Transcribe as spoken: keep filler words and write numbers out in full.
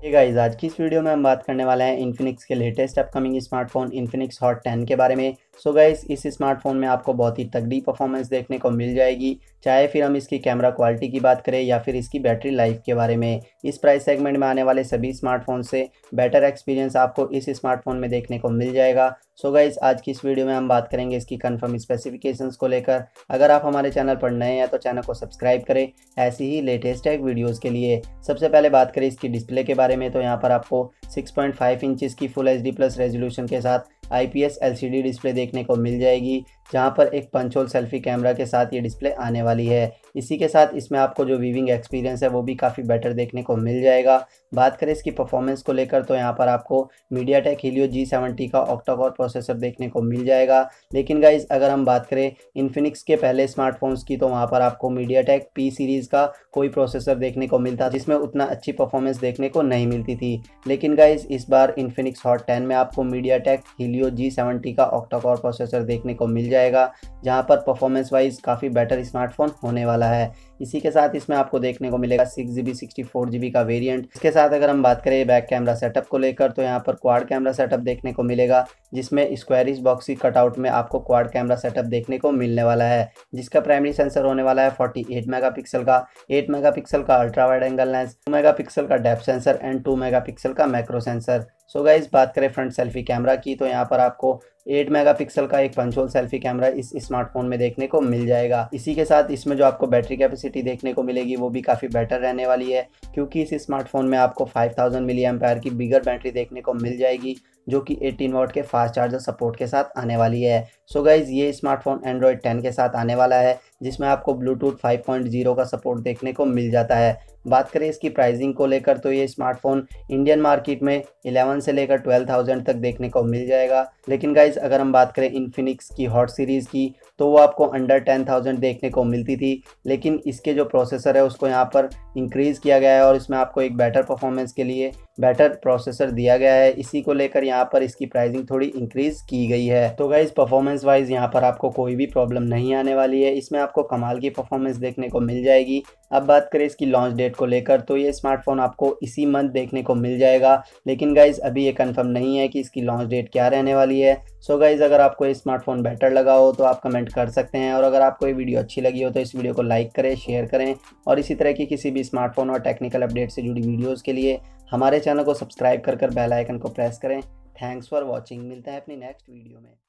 Hey guys, आज की इस वीडियो में हम बात करने वाले हैं इन्फिनिक्स के latest upcoming smartphone Infinix hot ten के बारे में। सो गाइस, इस स्मार्टफोन में आपको बहुत ही तगड़ी परफॉर्मेंस देखने को मिल जाएगी, चाहे फिर हम इसकी कैमरा क्वालिटी की बात करें या फिर इसकी बैटरी लाइफ के बारे में। इस प्राइस सेगमेंट में आने वाले सभी स्मार्टफोन से बेटर एक्सपीरियंस आपको इस स्मार्टफोन में देखने को मिल जाएगा। सो गाइस, आज की इस वीडियो में हम बात करेंगे इसकी कन्फर्म स्पेसिफिकेशंस को लेकर। अगर आप हमारे चैनल पर नए हैं तो चैनल को सब्सक्राइब करें ऐसी ही लेटेस्ट टेक वीडियोज़ के लिए। सबसे पहले बात करें इसकी डिस्प्ले के बारे में, तो यहाँ पर आपको सिक्स पॉइंट फाइव इंचेस की full H D plus resolution के साथ I P S L C D display देखने को मिल जाएगी, जहाँ पर एक पंच होल सेल्फी कैमरा के साथ ये डिस्प्ले आने वाली है। इसी के साथ इसमें आपको जो वीविंग एक्सपीरियंस है वो भी काफ़ी बेटर देखने को मिल जाएगा। बात करें इसकी परफॉर्मेंस को लेकर, तो यहाँ पर आपको मीडियाटेक हीलियो जी सेवेंटी का ऑक्टा कोर प्रोसेसर देखने को मिल जाएगा। लेकिन गाइज, अगर हम बात करें इन्फिनिक्स के पहले स्मार्टफोन्स की, तो वहाँ पर आपको मीडियाटेक पी सीरीज़ का कोई प्रोसेसर देखने को मिलता जिसमें उतना अच्छी परफॉर्मेंस देखने को नहीं मिलती थी। लेकिन गाइज, इस बार इन्फिनिक्स हॉट टेन में आपको मीडियाटेक हीलियो जी सेवेंटी का ऑक्टा कोर प्रोसेसर देखने को मिल जाएगा, जहां पर परफॉर्मेंस वाइज काफ़ी बेटर स्मार्टफोन होने वाला है। इसी के साथ इसमें आपको देखने को मिलेगा six G B sixty four G B का वेरिएंट। इसके साथ अगर हम बात करें बैक कैमरा सेटअप को लेकर, तो यहाँ पर क्वाड कैमरा सेटअप देखने को मिलेगा, जिसमें स्क्वायरिश बॉक्सी कटआउट में आपको क्वाड कैमरा सेटअप देखने को मिलने वाला है, जिसका प्राइमरी सेंसर होने वाला है फोर्टी एट मेगापिक्सल का, एट मेगापिक्सल का ultra wide angle lens, two megapixel का depth sensor and two megapixel का मैक्रो सेंसर। सो गाइस, बात करें फ्रंट सेल्फी कैमरा की, तो यहाँ पर आपको एट मेगापिक्सल का एक पंच होल सेल्फी कैमरा इस स्मार्टफोन में देखने को मिल जाएगा। इसी के साथ इसमें जो आपको बैटरी कैपेसिटी देखने को मिलेगी वो भी काफ़ी बेटर रहने वाली है, क्योंकि इस स्मार्टफोन में आपको फाइव थाउजेंड मिली एम्पेयर की बिगर बैटरी देखने को मिल जाएगी, जो कि एटीन वॉट के फास्ट चार्जर सपोर्ट के साथ आने वाली है। सो गाइज, ये स्मार्टफोन एंड्रॉयड टेन के साथ आने वाला है, जिसमें आपको ब्लूटूथ फाइव पॉइंट ज़ीरो का सपोर्ट देखने को मिल जाता है। बात करें इसकी प्राइसिंग को लेकर, तो ये स्मार्टफोन इंडियन मार्केट में इलेवन से लेकर ट्वेल्व थाउजेंड तक देखने को मिल जाएगा। लेकिन गाइज, अगर हम बात करें इन्फिनिक्स की हॉट सीरीज़ की, तो वो आपको अंडर टेन थाउजेंड देखने को मिलती थी। लेकिन इसके जो प्रोसेसर है उसको यहाँ पर इंक्रीज़ किया गया है और इसमें आपको एक बेटर परफॉर्मेंस के लिए बेटर प्रोसेसर दिया गया है। इसी को लेकर यहाँ पर इसकी प्राइसिंग थोड़ी इंक्रीज़ की गई है। तो गाइज, परफॉर्मेंस वाइज यहाँ पर आपको कोई भी प्रॉब्लम नहीं आने वाली है, इसमें आपको कमाल की परफॉर्मेंस देखने को मिल जाएगी। अब बात करें इसकी लॉन्च डेट को लेकर, तो ये स्मार्टफोन आपको इसी मंथ देखने को मिल जाएगा। लेकिन गाइज, अभी ये कंफर्म नहीं है कि इसकी लॉन्च डेट क्या रहने वाली है। सो गाइज, अगर आपको ये स्मार्टफोन बेटर लगा हो तो आप कमेंट कर सकते हैं, और अगर आपको ये वीडियो अच्छी लगी हो तो इस वीडियो को लाइक करें, शेयर करें, और इसी तरह की किसी भी स्मार्टफोन और टेक्निकल अपडेट से जुड़ी वीडियोज़ के लिए हमारे चैनल को सब्सक्राइब कर कर बेल आइकन को प्रेस करें। Thanks for watching. मिलता है अपनी नेक्स्ट वीडियो में।